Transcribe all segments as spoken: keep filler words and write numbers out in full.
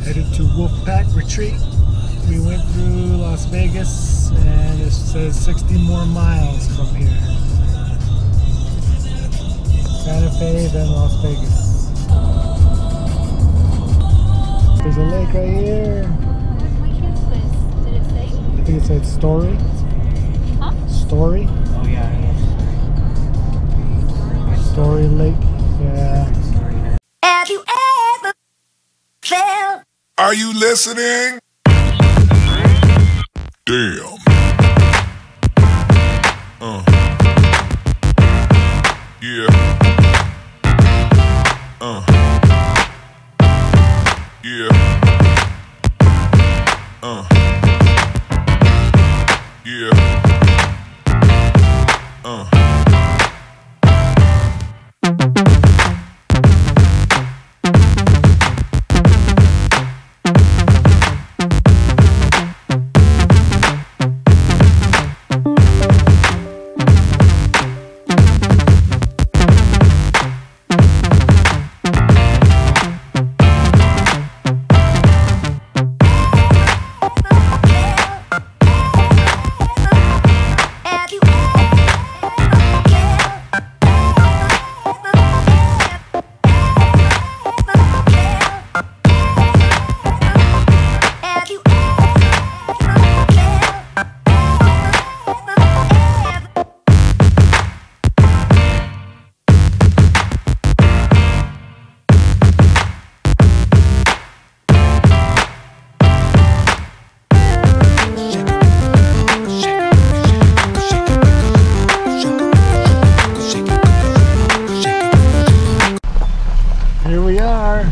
Headed to WolfPack retreat. We went through Las Vegas and it says sixty more miles from here. Santa Fe, then Las Vegas. There's a lake right here. Which is this? Did it say? I think it said Story. Huh? Story? Oh yeah, yeah. Story Lake. Yeah. Have you ever felt? Are you listening? Damn. Uh. Yeah. Uh. Yeah. Uh. Yeah. Uh. Here we are.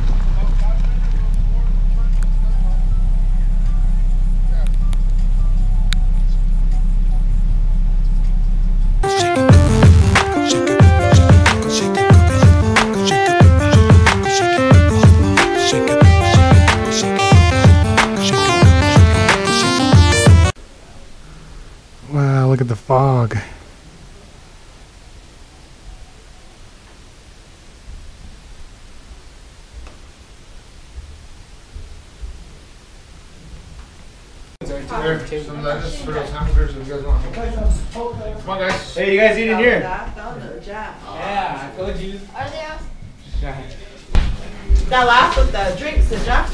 Wow, look at the fog. There, some lettuce for those hamburgers if you guys want. Come on, guys. Hey, you guys eat in here? Yeah, I told you. Are they out? That last with the drinks, the Jack.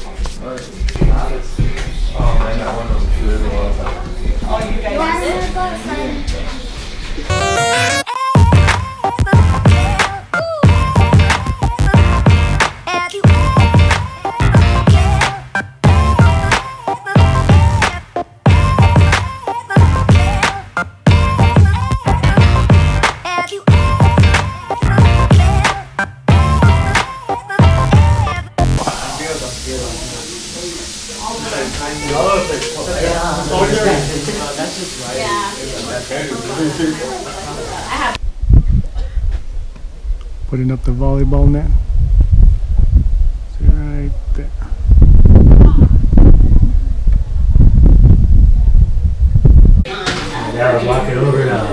Oh man, that one was good. Oh, you guys. You want to go outside? Putting up the volleyball net. See right there. Yeah, walk it over now.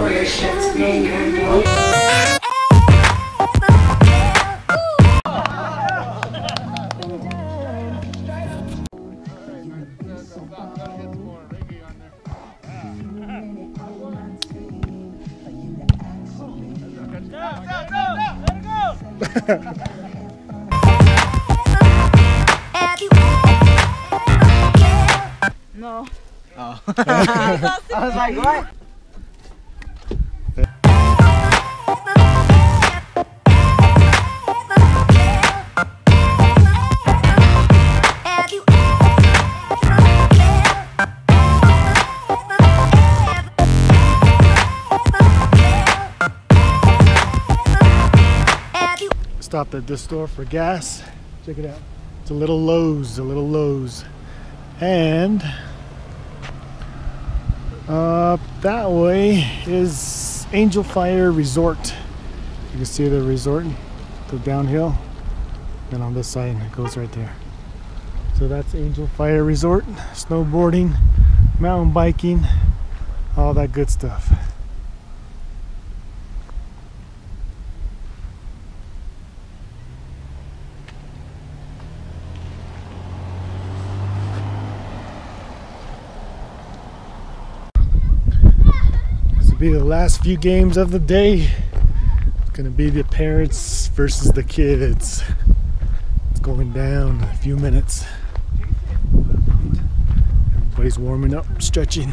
No. Oh. I was like, what? Stopped at this store for gas. Check it out. It's a little Lowe's, a little Lowe's. And uh, that way is Angel Fire Resort. You can see the resort, the downhill. And on this side, it goes right there. So that's Angel Fire Resort. Snowboarding, mountain biking, all that good stuff. be the last few games of the day. It's gonna be the parents versus the kids. It's going down in a few minutes. Everybody's warming up, stretching.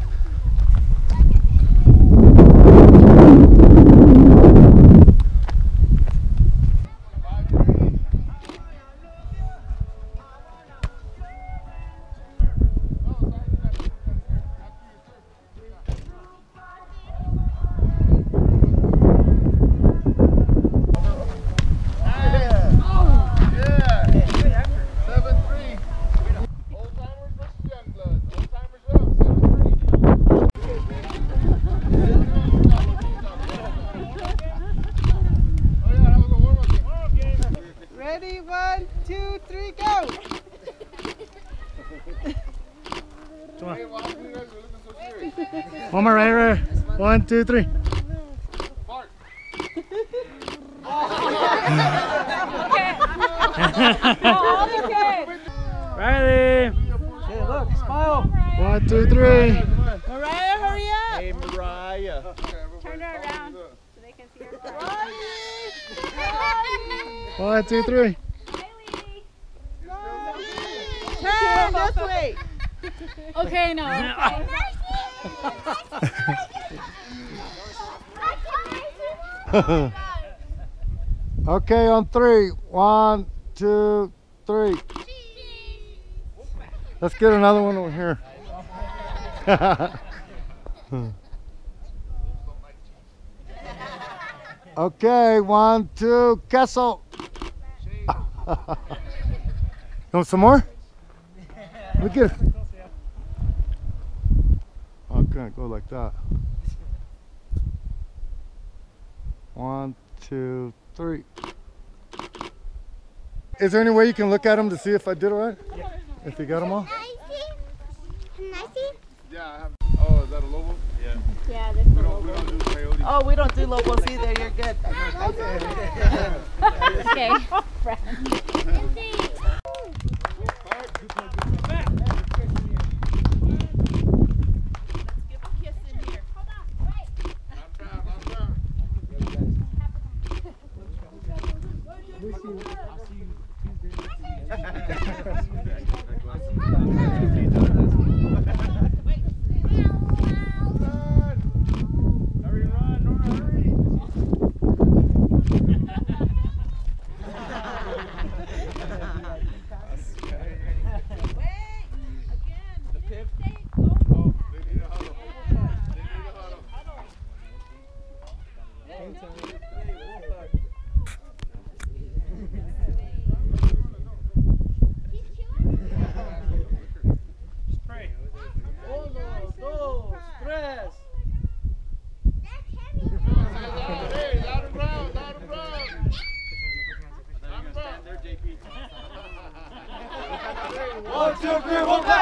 Ready? One, two, three, go! One more right here. One, two, three. Riley. Hey, look, smile. One, two, three. Mariah, hurry up! Hey, Mariah. Turn her around so they can see her. One, two, three. Turn this way! Okay, no. Okay, on three. One, two, three. Let's get another one over here. Okay, one, two, queso. You want some more? Look at it. Oh, I can't go like that. One, two, three. Is there any way you can look at them to see if I did it right? Yeah. If you got them all? Can I see? Yeah, I have. Oh, is that a Lobo? Yeah. Yeah, this We don't, we don't do coyotes. Oh, we don't do lobos either, you're good. Okay. One, two, three, one,